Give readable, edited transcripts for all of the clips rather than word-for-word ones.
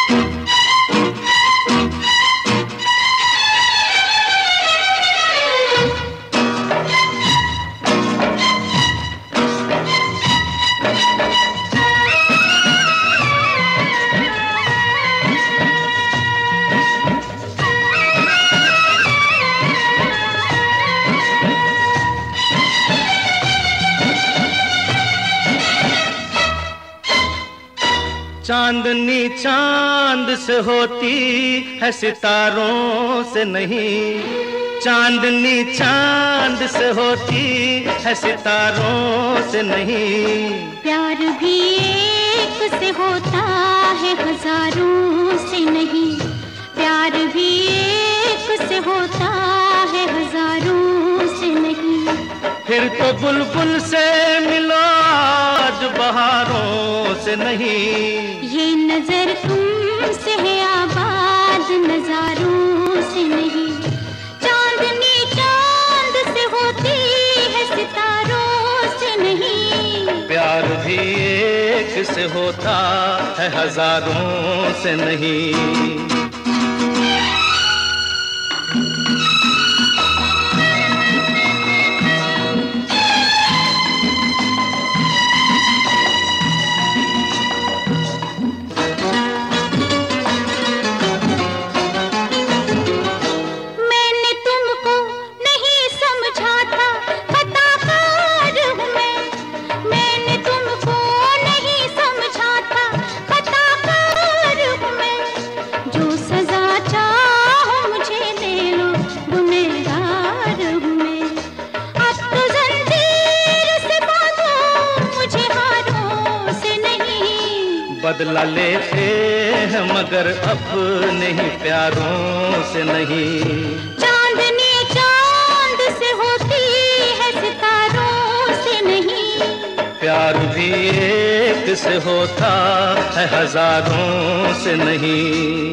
चांदनी चांद से होती है सितारों से नहीं, चांदनी चांद से होती है सितारों से नहीं। प्यार भी एक से होता है हजारों से नहीं, प्यार भी एक से होता है हजारों से नहीं। फिर तो बुलबुल से मिलो आज बहारों से नहीं। ये नजर तुमसे है आबाद नजारों से नहीं। चांदनी चांद से होती है सितारों से नहीं। प्यार भी एक से होता है हजारों से नहीं। बदला लेते हैं मगर अपने ही प्यारों से नहीं। चांदनी चांद से होती है सितारों से नहीं। प्यार भी एक से होता है हजारों से नहीं।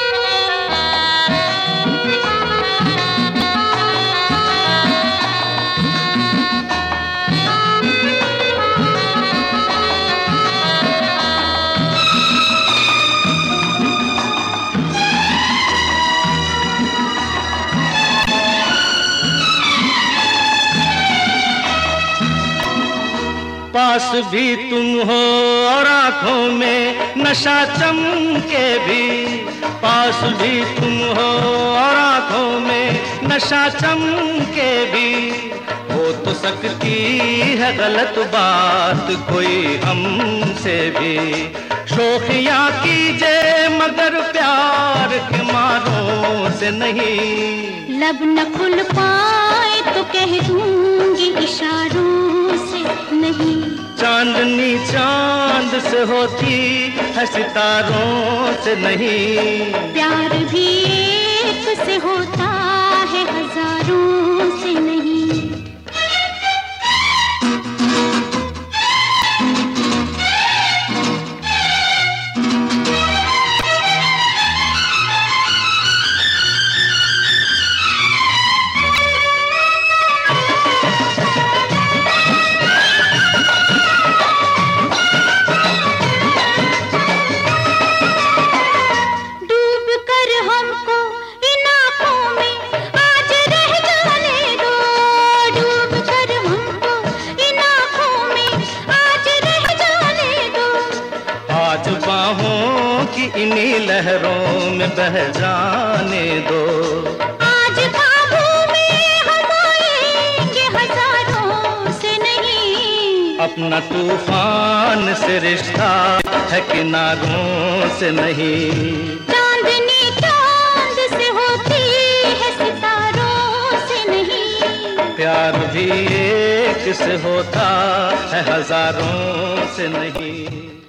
पास भी तुम हो और आंखों में नशा चमके भी, पास भी तुम हो और आंखों में नशा चमके भी। हो तो सकती है गलत बात कोई हमसे भी। शोखियाँ कीजिए मगर प्यार के मारों से नहीं। लब न खुल पाए तो कह दूंगी इशारों से नहीं। चांदनी चांद से होती है सितारों से नहीं। प्यार भी एक से होता है हजारों से नहीं। इन्हीं लहरों में बह जाने दो। आज काबू में हम आएंगे हजारों से नहीं। अपना तूफान से रिश्ता है किनारों से नहीं। चांदनी चांद से होती है सितारों से नहीं। प्यार भी एक से होता है हजारों से नहीं।